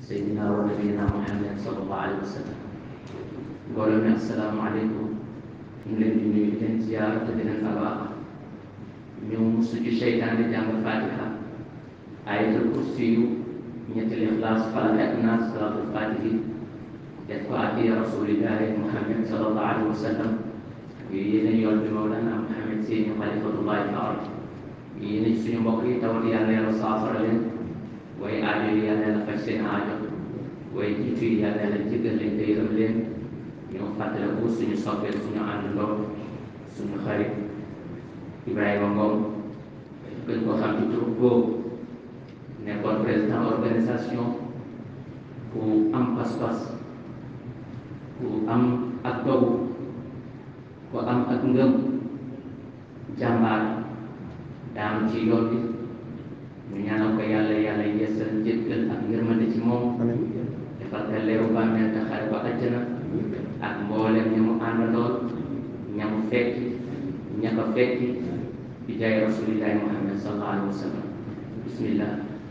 سيدنا ونبينا محمد صلى الله عليه وسلم. mbooloo mi asalaamaaleykum ñu ngi leen di nuyu di leen ziyaara te di leen alwaax ñu musu ci seytaane jàng fatiha ayatul kursi yu ñetti lixlaas falaq ak naas salaatul fatihi def ko adiya rasulillahi Muhammad sallallahu alayhi wa sallam yéen yoon bi Mawlana Muhammad Seyni xalifatullahi fi ard yéen suñu mbokk yi tawat yàlla yàlla saafara leen way aajo yi yàlla yàlla faj seen aajo way jiitu yi yàlla yàlla jéggal leen te yërëm leen ñoo fàttaliku suñu soppee suñu àndandoo suñu xarit Ibrahima Ngom gën ko xam ci tur boobu nekkoon président organisation ku am pas-pas ku am ak dogu ku am ak ngëm jàmbaar daam ci yoon bi ñu ñaanal ko yàlla yàlla yeesal njëggal ak yërmande ci moom defal ko leeru bàmmeel te xare ko àjjana ak mboolem ña mu àndaloon ña mu fekki ña ko fekki bi jaay rasulillahi Muhammad sallallahu alayhi wa sallam. bismillah.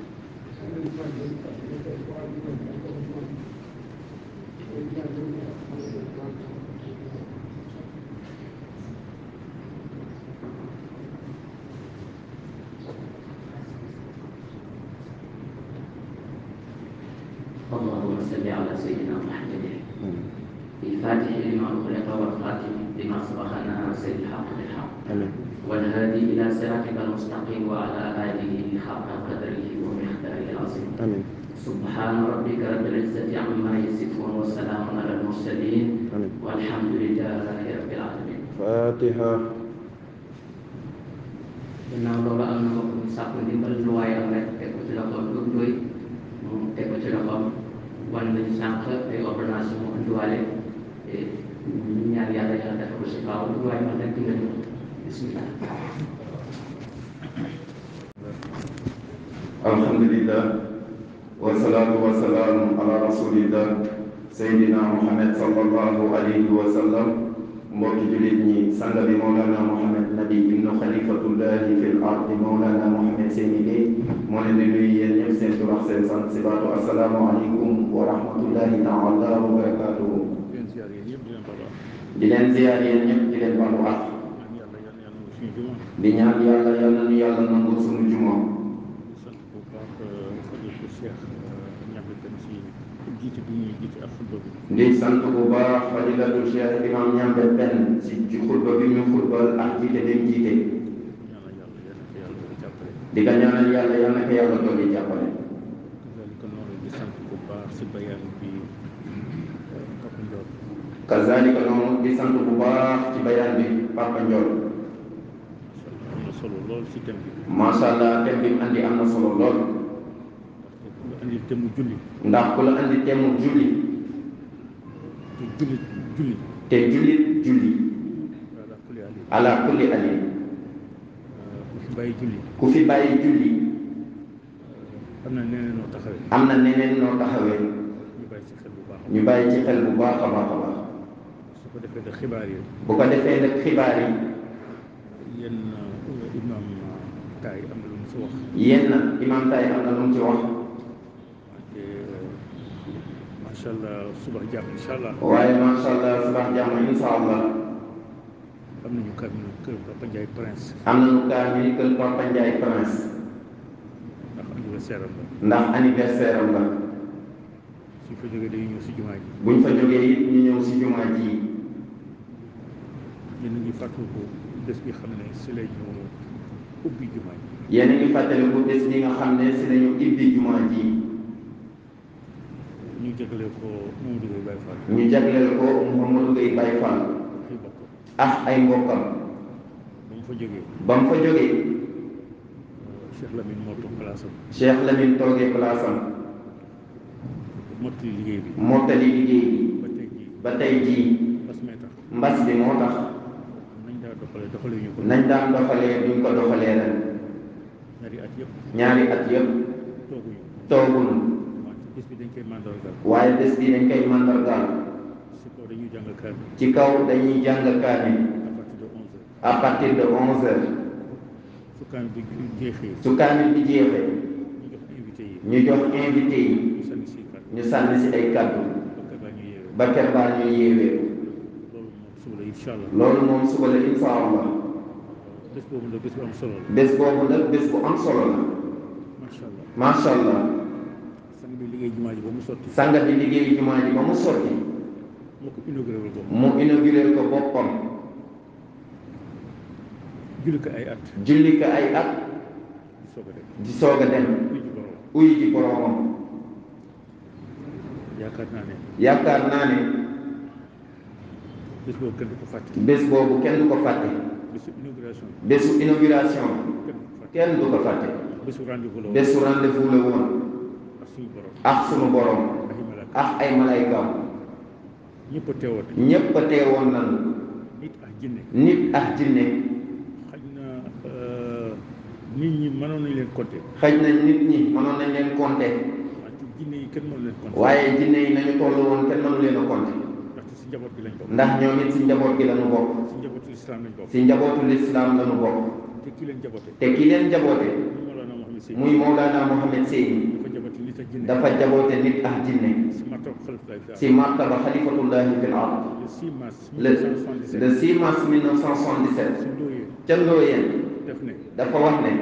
اللهم صل على سيدنا محمد الفاتح لما أغلق والخاتم لما سبق ناصر الحق بالحق والهادي إلى صراطك المستقيم وعلى آله حق قدره ومقداره العظيم. سبحان ربك رب العزة عما يصفون وسلام على المرسلين والحمد لله رب العالمين. فاتحة. ginnaaw loolu am na mbokk mu sàkku ndimbal lu waay am rek teg ko ci loxoom lu doy mu teg ko ci loxoom wan nañu sànq ay ordonnance mu indiwaale ñaan yàlla yàlla def ko si kaw lu waay man rek dimbali ko bismillah. alhamdulillah wasalaatu wasalaamu ala rasulillah sayyidina Muhammad sallallahu alayhi wa sallam. mbokki jullit ñi sanga bi Mawlana Muhammad Nabi ibnu xalifatullahi fil ardi Mawlana Muhammad Seyni Gueye moo leen di nuyu yéen ñëpp seen tur ak seen sant si baatu asalaamu aleykum wa rahmatullahi taala wa barakatuhu. di leen ziyaar yéen ñëpp di leen balu ak di ñaan yàlla yal na ñu yàlla nangu suñu juma. di sant bu baax fadilatul cheikh imam ñambe benn si ci xutba bi ñu xutbal ak jiite dem jiite di ka ñaanal yàlla yal na ko yàlla dolli jàppale. kazalika noonu di sant bu baax ci bayaan bi Papa Ndiol. macha allah thème bi mu andi am na solo lool. ndax ku la andi thème julli. te jullit julli ala kulli ali ku fi bàyyi julli am na neneen noo taxawee ñu bàyyi ci xel bu baax a baax a baax. bu ko defee nag xibaar yi yenn imam taay am na lu mu ci wax. macha allah suba jàmm incha allah. waaye macha allah suba jàmm incha allah. am nañu kaamil kër Papa Ndiaye Prince. am nañu kaamil kër Papa Ndiaye Prince. ndax anniversaire am la. suñ fa jógee dañuy ñëw si jumaa ji. buñ fa jógee it ñu ñëw si jumaa ji. yéen a ngi fàttaliku bés bi xam ne si la ñu ubbi jumaa ji. yéen a ngi fàttaliku bés bi nga xam ne si la ñu ubbi jumaa ji. ñu jagleel ko Mamadou Gueye Baye Fall. ñu jagleel ko Mamadou Gueye Baye Fall. ay mbokkam. ba mu fa jógee. Cheikh Lamine moo toog place am. Cheikh Lamine toogee place am. mottali liggéey bi. ba tey jii. mbas bi moo tax. nañ daan doxalee duñ ko doxalee ren. ñaari at yëpp. tooguñu. waaye bés bi dañ koy mandargaal. ci kaw dañuy jàng kaamil. à partir de 11h. su kaamil bi jeexee. ñu jox invité yi ñu sànni si kàddu ñu sànni si ay kàddu bakka baa ñu yeewee ba ker baa ñuy yeewee loolu moom suba la incha allah loolu moom suba la insha allah bés boobu nag bés bu am solo la bés boobu nag bés bu am solo la macha allah macha allah sang bi liggéey jumaa ji ba mu sotti sanga bi liggéeyu jumaa ji ba mu sotti moo ko inauguré wal boobu mu inauguré ko boppam julli ko ay at julli ko ay at di soog a dem di soog a dem uy ji borom uy ji boroomam yaakaar naa ne yaakaar naa ne bés boobu kenn du ko fàtte bés boobu kenn du ko fàtte bésu inauguration bésu inauguration kenn du ko fàtte kenn du ko fàtte bésu rendez-vous la woon bésu rendez-vous la woon ak suñu borom ak sunu borom ak i malaaka ak ay malaykaam ñëpp a teewoon ñépp a teewoon nañu nit ak jinne nit ak jinne xaj na nit ñi mënoon nañ leen compter xëj na nit ñi mënoon nañ leen compter wante jinne yi kenn mënu leen compter waaye jinne yi nañu toll woon kenn mënu leen a compter ndaxte si njaboot gi lañ bokk ndax ñoom it si njaboot gi lañu bokk si njabootu lislaam lañ bokk si njabootu lislaam lañu bokk te ki leen jaboote te ki leen jaboote muy Mawlana muy Mawlana Mohamed Sy Mohamed Seyni dafa jaboote nit ak jinne dafa jaboote nit ak jinne si martab xalifulaay fi si martaba xalifatullahi fil ard le 6 mars le 1977 6 mars si 1977 Ndoye ca Ndoyeen def ne dafa wax ne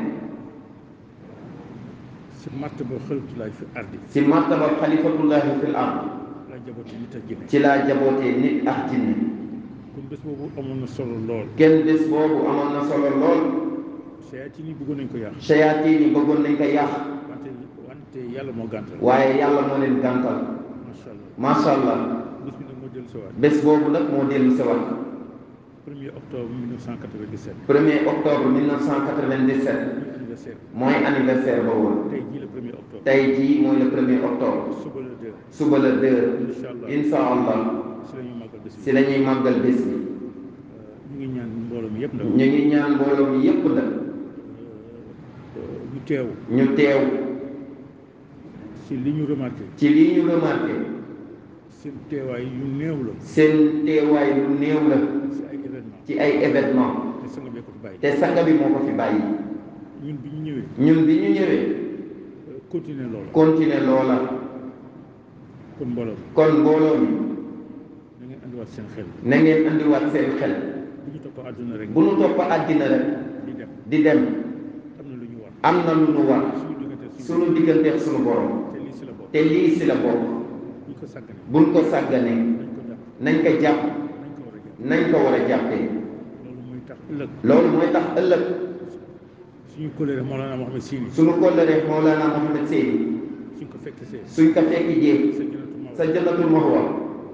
si martaba xalifulaay fi ardi si martaba xalifatullahi fil ard la jaboote nit ak jinne ci laa jabootee nit ak jinne kon bés boobu amoon na solo lool kenn bés boobu amoon na solo lool sayaatin yi bëggoon nañ ko yàq shayatin yi bëggoon nañ ko yàq wante yàlla moo gàntal waaye yàlla moo leen gàntal macha allah macha allah bés bi nag moo dellu siwaat bés boobu nag moo dellu si waat 1er octobre 1997 1er octobre 1997 anniversaire mooy anniversaire ba woon tey jii le 1er octobre tey jii mooy le 1er octobre suba le 2 suba le 2 incha allah insha allah si la ñu màggal bés bi si la ñuy màggal bés bi ñu ngi ñaan mbooloo mi yëpp nag ñu ngi ñaan mbooloo mi yépp nag ñu teew ñu teew si li ñu remarqué ci lii ñu remarqué seen teewaay yu néew la seen teewaay lu néew la si ay événement ci ay événement te sanga bee ko fi bàyyi te sanga bi moo ko fi bàyyi ñun bi ñu ñëwee ñun bi ñu ñëwee continuer loolu continuer loola kon mbooloo mi kon mbooloo mi da ngeen andiwaat seen xel na ngeen andiwaat seen xel bu ñu topp àdduna rek bu nu topp àddina rek di dem di dem am na lu ñu war am na lu nu war suñu diggante sunu digganteeg sunu borom te lii si la bokk te lii si la bokk bu ñu ko sàgganee buñ ko sàgganee nañ ko jàpp nañ ko jàpp nañ ko war a nañ ko war a jàpp jàppee loolu mooy tax ëllëg loolu mooy tax ëllëg suñu kóllëre Mawlana Mohamed Sy sunu kóllëre Mawlana Mohamed Seyni suñ ko fekk see suñ ko fekki jéeg sa jënatu sa jannatul mahwa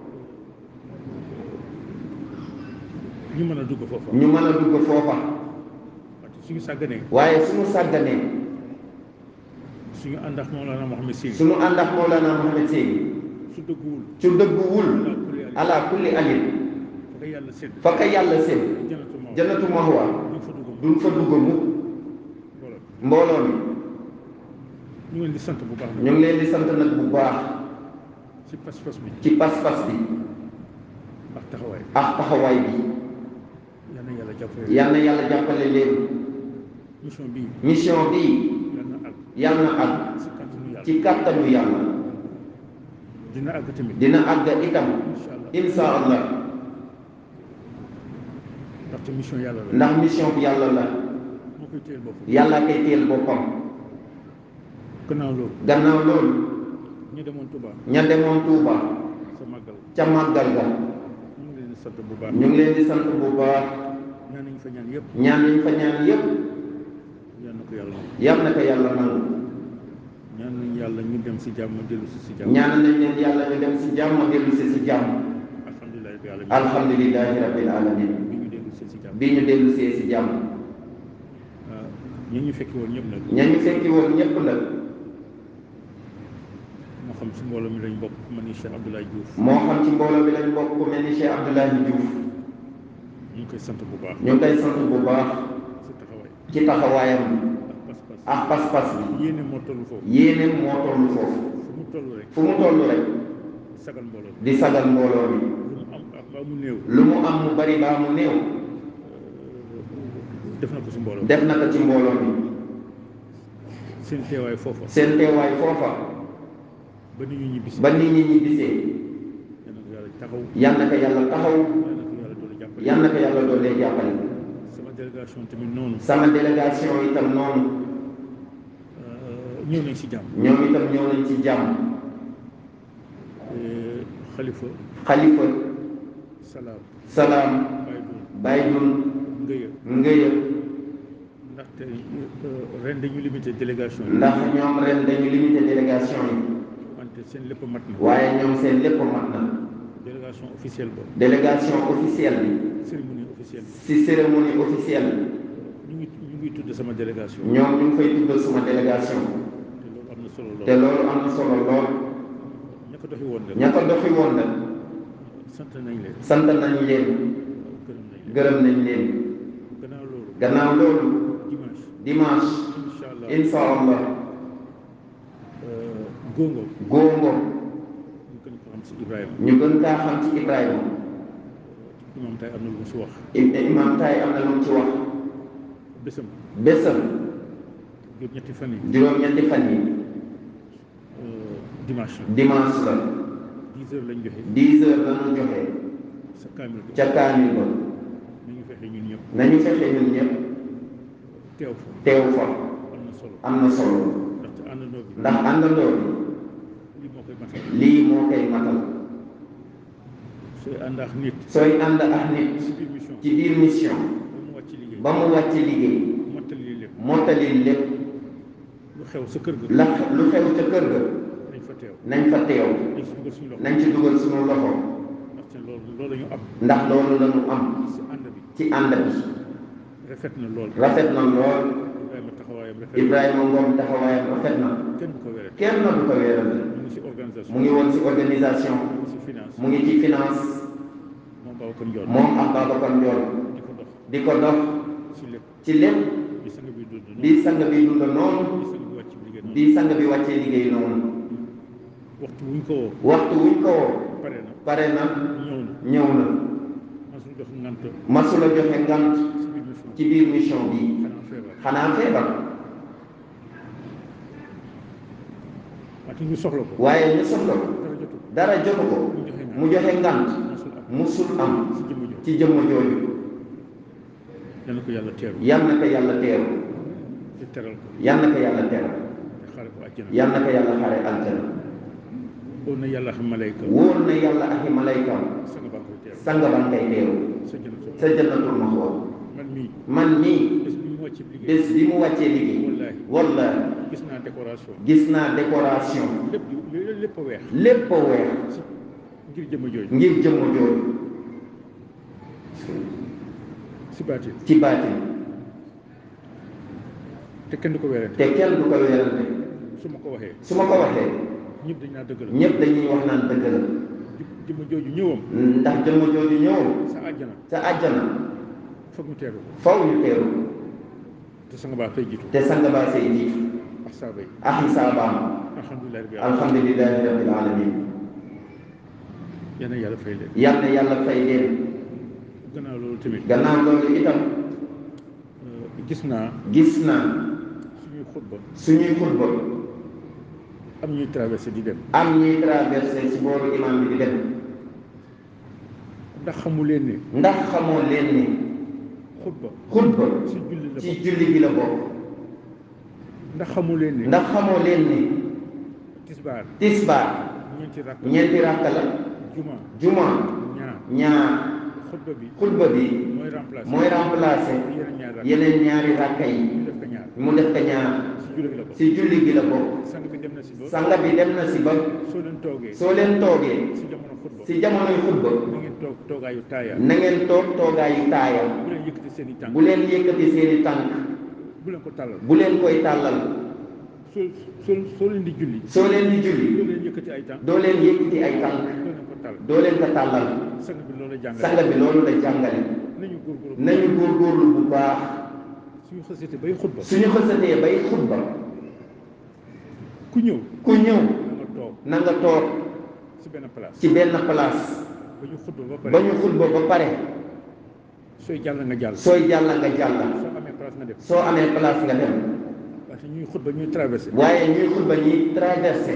ñu mën a dugg foofa ñu mën a dugg foofa wante suñu sàgganee waaye suñu sàgganee suñu ànd ak Mawlana Mohamed Sy suñu ànd ak Mawlana Mohamed Seyni su dëgguwul su dëgguwul ala kulli alin fa ko yàlla sédd fa ka yàlla seen jënatu ma jannatu mahwa duñ fa dugg duñ fa dugg mukk mbooloo mbooloo mi ñu ngi leen di sant bu baax ñu ngi leen di sant nag bu baax ci pas-pas bi ci pas-pas bi ak taxawaay ak taxawaay bi yal na yàlla jàppale yal na yàlla jàppale leen mission bii mission bii yal na àgg yal na àgg si kàttanu yàlla ci kàttanu yàlla dina àgg tamit dina àgg itam incha allah insha allah ndaxte mission yàlla la ndax mission bi yàlla la moo koy téyel boppam yàlla kay téel boppam gannaaw loolu gannaaw loolu ñu demoon Touba ña demoon Touba sa màggal ca màggal ga ñu ngi leen di sant bu baax ñu ngi leen di sant bu baax ñaan nañu fa ñaan yëpp ñaan yi fa ñaan yépp yal na ko yàlla nangu yal na ko yàlla nangu ñaan nañu yàlla ñu dem si jàmm dellu si jàmm ñaan nañ leen yàlla ñu dem si jàmm dellu si jàmm alhamdulilah rabbil alamin alhamdulilahi rabbil alamin bi ñu dellu si jàmm bi ñu dellu si jàmm ñi ñu fekki woon ñëpp nag ña ñu fekki woon ñëpp nag moo xam si mbooloo mi lañ bokk ku mel ni Cheikh Abdoulaye Diouf moo xam ci mbooloo bi lañ bokk ku mel ni Cheikh Abdoulaye Diouf ñu ngi koy sant bu baax ñu ngi koy sant bu baax si taxawaay ci taxawaayam ak pas-pas ak pas-pas bi yéene moo toll foofu yéeneem moo toll foofu fu mu toll rek fu mu toll rek sagal mbooloo mi di sagal mbooloo mi lu mu am ak ba mu néew lu mu am mu bari baa mu néew def na ko si mbooloo mi def na ko ci mbooloo mi seen teewaay foofa seen teewaay foofa ba nit ñi ñibbisi ba nit ñi ñibbisee yal na ko yàlla taxaw yal na ko yàlla doole jàppale sama délégation tamit noonu sama délégation itam noonu ñëw nañ ci jàmm ñoom itam ñëw nañ ci jàmm xalifa salaam baydun ngëya ndaxte ren dañu limité délégation yi ndax ñoom ren dañu limité délégation yi wante seen lépp mat na waaye ñoom seen lépp mat na délégation officielle ba délégation officielle bi cérémonie officielle si cérémonie officielle bi ñu ngi tudd sama délégation ñoom ñu ngi fay tudd sama délégation te loolu am na solo lool ña ko doxi woon la ña ko doxi woon la sant nañ leen gërëm nañ leen gannaaw loolu dimanche insha allah góongo ñu gën kaa xam ci Ibrahima imam tay am na lu mu ci wax imam tay am na lu mu ci wax bésam juróom-ñetti fan yi dimanche la 10 heures lañ joxe 10 heures lañu joxe ca kaamil ba nañu fexe ñun ñëpp teew fa am na solo ndax àndandoo bi lii moo koy matal sooy ànd ak nit ci biir mission ba mu wàcc liggéey mottali lépp lu xew ca kër ga nañ fa teew nañ ci dugal suñu loxo ndax loolu la ñu am ci ànd bi rafet na lool Ibrahima Ngom taxawaayam rafet na kenn du ko weeral mu ngi woon ci organisation mu ngi ci finance moom ak Babacar Ndiol di ko dox ci lépp di sang bi dund noonu di sang bi wàccee liggéey noonu waxtu wuñ ko woo pare na ñëw na masula joxe ngant ci biir mission bi xanaa feebar waaye ñu soxla ko dara jotu ko mu joxe ngant musul am ci jëmm jooju yal na ko yàlla teeru yal na ko yàlla teral yal na ko yàlla xare aljana wóor na yàlla ak malaykaam sang ba nga koy teeru sa jannatul maxwa man mii bés bi mu wàccee liggéey wallaahi gis naa décoration lépp a weex ngir jëmm jooju ci baatin te kenn du ko weerante su ma ko waxee ñëpp dañuy wax naan dëgg la jëmm jooju ñëwam ndax jëmm jooju ñëwam sa àjjana faw ñu teeru te sang baa say jiitu ak saabaam alhamdulillahi rabbil alamin yal na yàlla fay leen gannaaw loolu itam gis naa suñuy xutba am ñuy traversé di dem ci booru imam bi di dem ndax xamoo leen ne xutba ci julli gi la bokk ndax xamoo leen ne tisbaar ñeenti rakk la juma ñaar xutba bi mooy remplacer yeneen ñaari rakka yi mu def ko ñaar ci julli gi la bokk sanga bi dem na si ba soo leen toogee ci jamonoy xutba na ngeen toog toogaayu taaya bu leen yëkkati seeni tànk bu leen koy tàllal soo leen di julli doo leen yëkkati ay tànk doo leen ko tàllal sang bi loolu la jàngale nañu góorgóorlu bu baax suñu xësatee bay xutba ku ñëw na nga toog ci benn place ba ñu xutba ba pare sooy jàll nga jàll soo amee place nga dem parce que ñuy xutba ñuy traversé. waaye ñuy xutba ñuy traversé.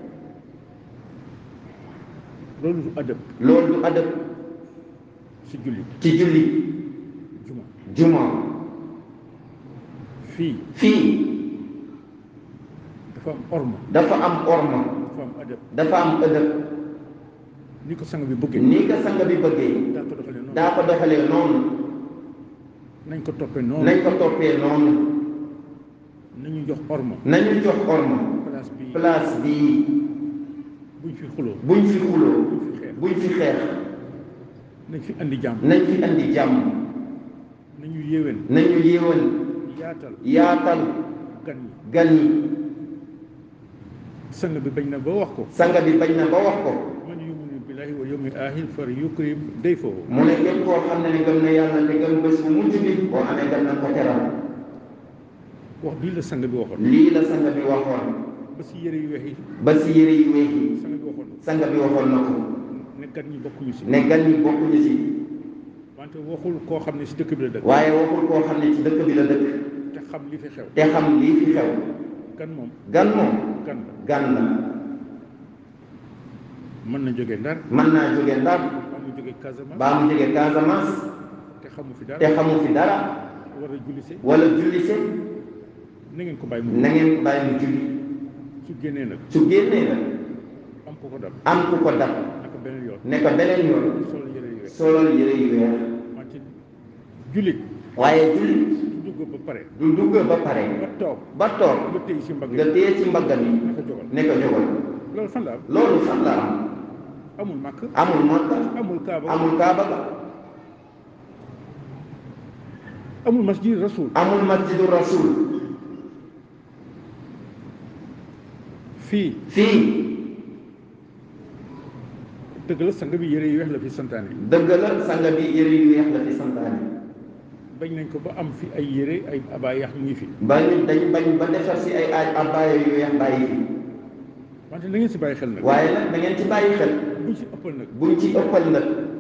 loolu du adab. loolu du adab. ci julli. ci julli. juma. fii. dafa am orma. dafa am orma. dafa am adab. dafa am adab. ni ko sang bi bëggee. ni ko sang bi bëggee. daa ko doxalee noonu. nañ ko toppee noonu. nañ ko toppee noonu. nañu jox orma. nañu jox orma. place bii. buñ fi xuloo. buñ fi xuloo. buñ fi xeex. nañ fi andi jàmm. nañ fi andi jàmm. nañu yéwén. nañu yéwén. yaatal. gan yi. sang bi bañ na ba wax ko. sang bi bañ na ba wax ko. man yuminu billahi wa yawmil aaxir far yukrim dayfahu. mu ne képp koo xam ne gëm na yàlla te gëm bés bu mujj bi boo amee gan na ko teral. wax bii la sang bi waxoon. lii la sang bi waxoon. ba si yére yu weex yi. ba si yére yu weex yi. sang bi waxoon na ko. ne gan ñi bokkuñu si. ne gan ñi bokkuñu si. wante waxul koo xam ne si dëkk bi la dëkk. waaye waxul koo xam ne ci dëkk bi la dëkk. te xam li fi xew. te xam lii fi xew. gan moom. gan la. mën na jóge Ndar. mën naa jóge Ndar. baa mu jóge Casamance. baa mu jóge Casamance. te xamu fi dara. te xamu fi dara. wala jullise. na ngeen ko bàyyi mu. na ngeen ko bàyyi mu julli. su génnee nag. am ku ko dab. ne ko beneen yoon. solal yére yu weex. wante jullit. waaye jullit. du dugg ba pare. ba toog. nga téye ci mbagg mi. ne ko jógal. loolu fan la am. amul Makka. amul Kaaba. amul masjidu rasul. fii. dëgg la sang bi yére yu weex la fi santaane. bañ nañ ko ba am fi ay yére ay abaya mu ngi fi. bañ ba defar si ay abaya yu weex bàyyi fi. wante na ngeen si bàyyi xel nag. waaye nag da ngeen ci bàyyi xel. buñ ci ëppal nag.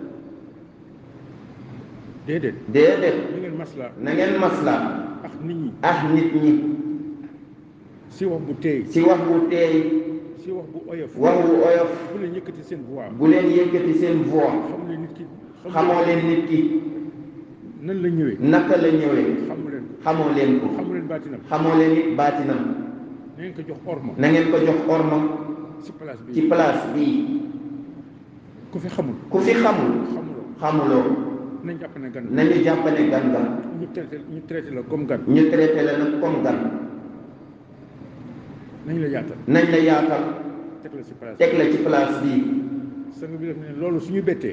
déedéet. na ngeen maslaa. ak nit ñi. si wax bu teey. si wax bu oyof. bu leen yëkkati seen voix. xamoo leen nit ki. nan la ñëwee. naka la ñëwee. xamoo leen ko. xamoo leen it baatinam. na ngeen ko jox orma. ci place bii. ku fi xamul. xamuloo. nañu jàpp ne gan nga. ñu traité la comme gan. nañ la yaatal. teg la ci place bii. sang bi dafa ne loolu suñu bettee.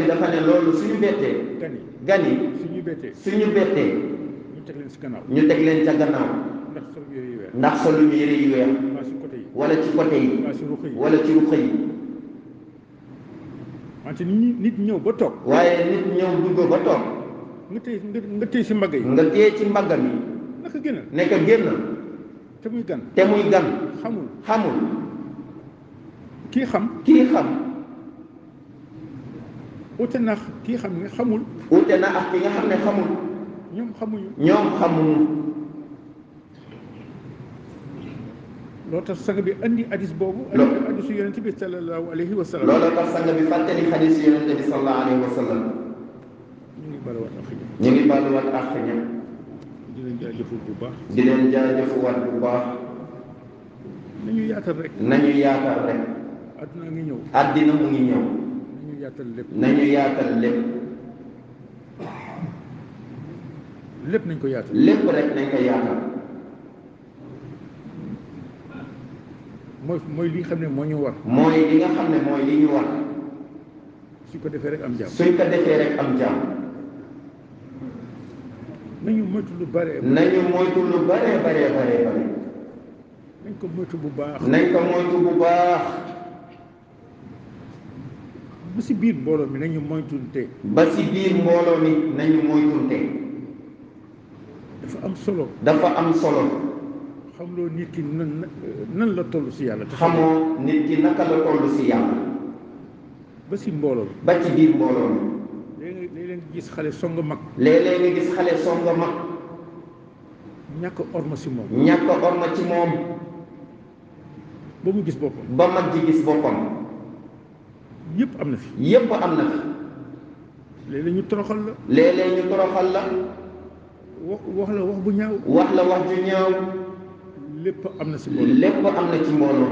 gan yi. suñu bettee. ñu teg leen ca gannaaw. ndax solu ñu yére yu weex. wala ci côté yi. wala ci ruq yi. wante nit ñëw ba toog. waaye nit ñëw dugg ba toog. nga téye si mbagg yi. naka génn. nekk génn. te muy gan. xamul. kii xam. ute na kii xam ne xamul. ute na ak ki nga xam ne xamul. ñoom xamuñu. loolu tax sang bi andi hadis boobu. hadisu yonente bi sallallahu alayhi wa sallam. loolu tax sang bi fàttali hadisu yonente bi sallallahu alayhi wa sallam. ñu ngi baluwaat ak ña. di leen jaajëfuwaat bu baax. nañu yaatal rek. addina mu ngi ñëw. nañu yaatal lépp. lépp nañ ko yaatal. lépp rek nañ ko yaatal. mooy li nga xam ne moo ñu war. suñ ko defee rek am jàmm. nañu moytu lu bare. nañ ko moytu bu baax. ba si biir mbooloo mi nañu moytunte. dafa am solo. xamloo nit ki nan la toll si yàlla. xamoo nit ki naka la toll si yàlla. ba si mbooloo mi. ba ci biir mbooloo mi. léeg-léeg nga gis xale song mag. ñàkk orma si moom. ñàkk orma ci moom. ba mu gis boppam. ba mag ji gis boppam. yëpp am na fi. yëpp am na fi. léeg-léeg ñu toroxal la. léeg-léeg ñu toroxal la. wax la wax bu ñaaw. wax la wax ju ñaaw. lépp am na si mbooloo. lépp am na ci mbooloo.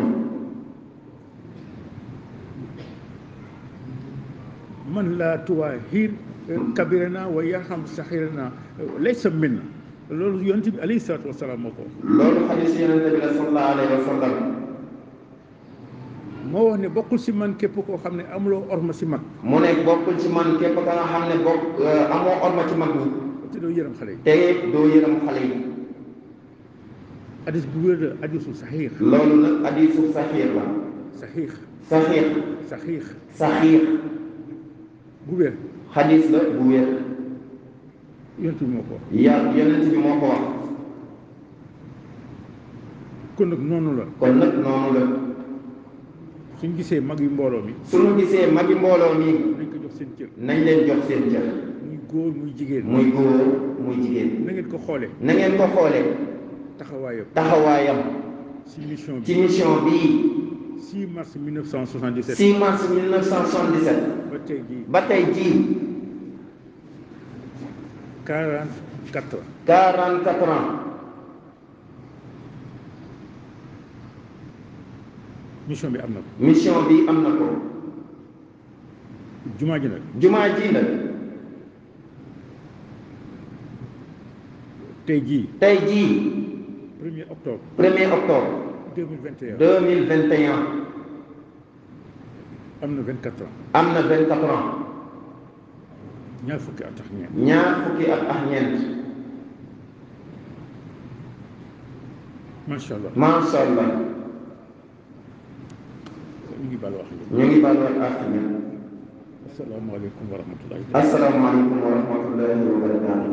man laa tuwaahir kabirana wa yarham saxirana laysa minna loolu yonent bi alayhi salaatu wa salaam moo ko wax. loolu xadiis yonent bi la sallallahu alayhi wa sallam. moo wax ne bokkul si man képp koo xam ne amuloo orma si mag. mu ne bokkul ci man képp ka nga xam ne amoo orma ci mag ñi. te doo yërëm xale yi. te doo yërëm xale yi. hadis bu wér la hadisu saxiix. loolu nag hadisu saxiix la. saxiix. saxiix. saxiix. saxiix. bu wér. xadis la bu wér. yonent bi moo ko wax. yonent bi moo ko wax. kon nag noonu la. kon nag noonu la. suñ gisee mag yu mbooloo mi. suñu gisee mag yu mbooloo mi. nañ ko jox seen cër. nañ leen jox seen cër. muy góor muy jigéen. muy góor muy jigéen. na ngeen ko xoolee. na ngeen ko xoolee. taxawaayam. taxawaayam. ci mission bi. ci mission bii. 6 mars 1977. 6 mars 1977. ba tey jii. ba tey jii. 44 ans. 44 ans. mission bi am na ko. mission bi am na ko. jumaa ji nag. jumaa ji nag. tey jii. tey jii. 1er octobre. 1er octobre. 2021. 2021. am na 24 ans. am na 24 ans. ñaar fukki at ak ñeent. ñaar fukki at ak ñeent. macha allah. macha allah. ñu ngi baal wax ñu ngi baal wax ak ñun. asalaamaaleykum wa rahmatullahi. asalaamaaleykum wa rahmatullahi wa barakaatu.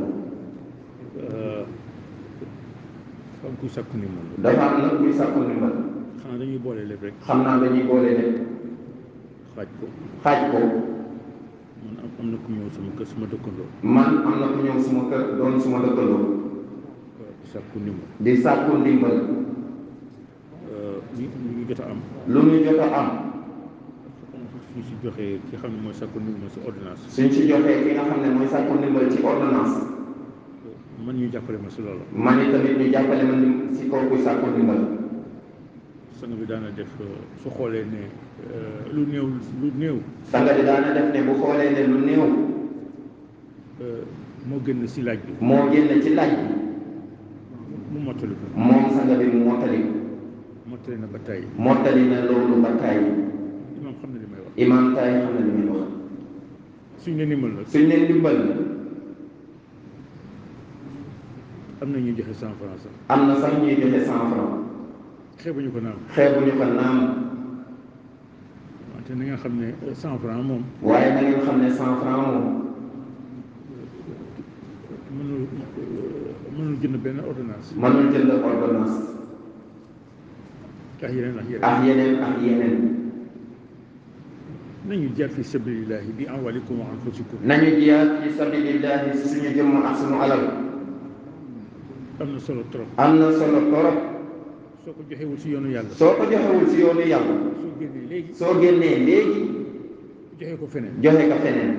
dafa am kuy sàkku ndimbal. dafa am nag kuy sàkku ndimbal. xanaa dañuy boole lépp rek. xam naa dañuy boole lépp. xaaj ko. xaaj ko. man am na ku ñëw sama kër sama dëkkandoo. man am na ku ñëw suma kër doon suma dëkkandoo. di sàkku ndimbal. di sàkku ndimbal. ñu ngi jot a am. lu ñu jot a am. suñ si joxee ki xam ne mooy sàkku ndimbal si ordonnance. suñ si joxee ki nga xam ne mooy sàkku ndimbal ci ordonnance. man ñu jàppale ma si loolu. man tamit ñu jàppale ma si kooku sàkku ndimbal. sang bi daana def su xoolee ne lu néew. sang bi daana def ne bu xoolee ne lu néew. moo génn si laaj bi. moo génn ci laaj bi. mu mottali ko. moom sang bi mu mottali ko. mottali na ba tey. mottali na loolu ba tey. imaam xam na li may wax. imaam tay xam na li muy wax. suñ ne ndimbal la. suñ ne ndimbal la. am na ñuy joxe 100 francs sax. am na sax ñuy joxe 100 francs. xeebuñu ko naam. xeebuñu ko naam. wante na nga xam ne 100 francs moom. waaye na ngeen xam ne 100 francs moom. mënul jënd benn ordonnance. mënul jënd ordonnance. ak yeneen ak yeneen. ak yeneen ak yeneen. nañu jaar fi sabilillahi bi amwalikum wa anfusikum. nañu jaar fi sabilillahi si suñu jëmm ak suñu alal. am na solo trop. am na solo trop. soo ko joxewul si yoonu yàlla. soo ko joxewul si yoonu yàlla. soo génnee léegi. soo génnee léegi. joxe ko feneen. joxe ko feneen.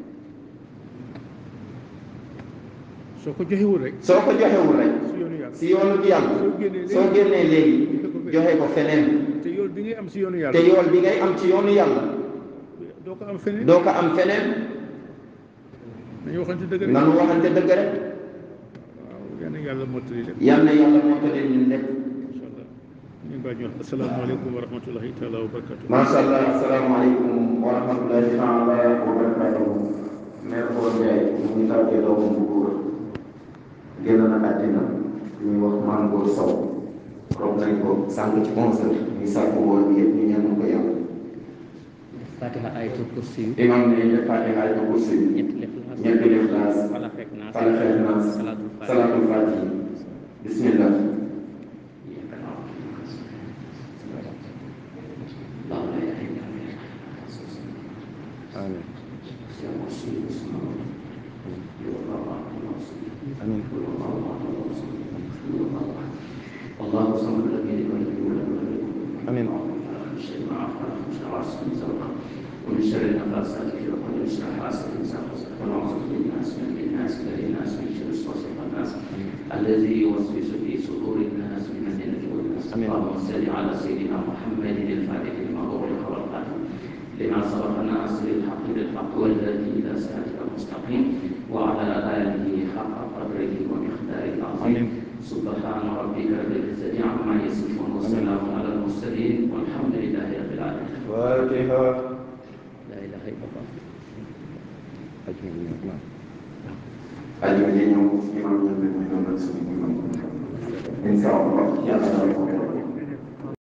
soo ko joxewul rek. soo ko joxewul rek. si yoonu yàlla. si yoonu yàlla. soo génnee léegi. joxe ko feneen. te yool bi ngay am si yoonu yàlla. te yool bi ngay am ci yoonu yàlla. doo ko am feneen. doo ko am feneen. nañu waxante dëgg rek. nanu waxante dëgg rek. waaw yal na yàlla mottali lépp. yal na yàlla mottali ñun lépp. incha allah ñu ngi bàyyi ñu wax asalaamaaleykum wa rahmatulahi taala wa barakatu. macha allah asalaamaaleykum wa rahmatulahi taala wa barakatu. mère Koor Ndiaye mu ngi tàggee doomam bu góor génn na àddina ñuy wax Mame Gor Sow rob nañ ko sànq ci 11 heures ñu sàkku woon bi yëpp ñu ñaanal ko yàlla. Fatiha ayatul kursi. imam ne def Fatiha ayatul kursi. ñetti Ixlaas. Falaq Naas. salaatul Faatiha. bismillah. amiin. آمين. الله صمد لم يلد ولم يولد ولم يكن له آمين. من شر ما خلق من شر غاسق زوقا ومن شر النفاثات في العقد ومن شر حاسد إذا حسد ونعوذ بالناس من الناس للناس من شر وسواس الناس الذي يوسوس في صدور الناس من الجنة والناس. اللهم صل على سيدنا محمد الفاتح لما أغلق والخاتم لما سبق الناصر الحق بالحق والهادي إلى صراطك المستقيم وعلى آله حق قدره ومقداره العظيم. سبحان ربك رب العزة عما يصفون وسلام على المرسلين والحمد لله رب العالمين. فاتحة. لا إله إلا الله. ajuma ji ñëw imam ñëw bi muy doon ak suñu imam insha allah yàlla